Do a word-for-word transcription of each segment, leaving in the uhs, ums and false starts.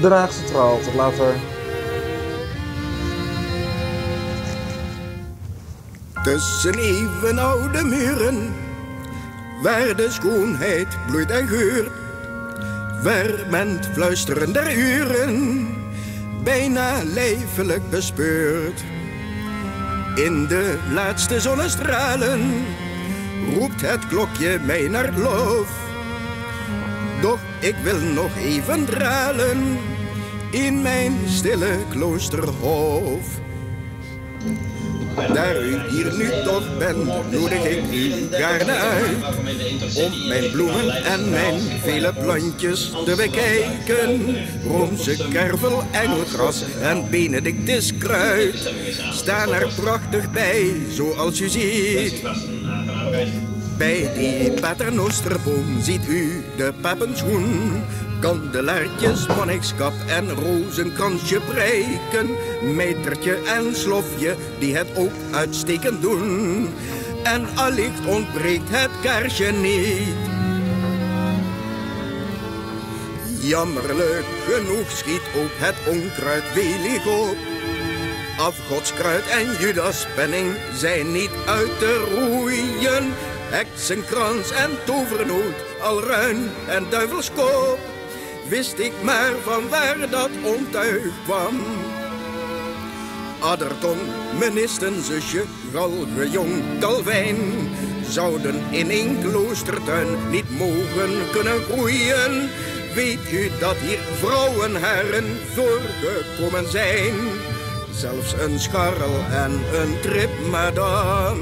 Draag centraal. Tot later. Tussen even oude muren, waar de schoonheid bloeit en geurt, verment fluisteren der uren, bijna lijfelijk bespeurd. In de laatste zonnestralen roept het klokje mij naar lof. Doch ik wil nog even dralen in mijn stille kloosterhof. Daar u hier nu toch bent, nodig ik u gaarne uit om mijn bloemen en mijn vele plantjes te bekijken. Roomse kervel, engelgras en benedictus kruid staan er prachtig bij, zoals u ziet. Bij die paternosterboom ziet u de papenschoen, kandelaartjes, monnikskap en rozenkransje prijken, metertje en slofje die het ook uitstekend doen. En allicht ontbreekt het kaarsje niet. Jammerlijk genoeg schiet ook het onkruid welig op. Afgodskruid en judaspenning zijn niet uit te roeien. Heksenkrans en tovernoot, al ruin en duivelskoop. Wist ik maar van waar dat ontuig kwam. Adderton, menistenzusje, galge jong Calvijn zouden in een kloostertuin niet mogen kunnen groeien. Weet u dat hier vrouwenheren voorgekomen zijn? Zelfs een scharrel en een tripmadam.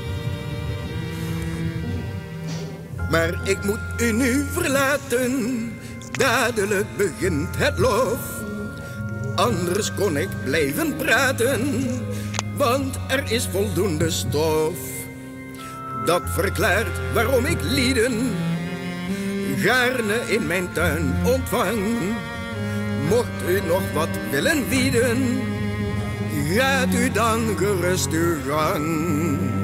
Maar ik moet u nu verlaten, dadelijk begint het lof. Anders kon ik blijven praten, want er is voldoende stof. Dat verklaart waarom ik lieden gaarne in mijn tuin ontvang. Mocht u nog wat willen bieden, gaat u dan gerust uw gang.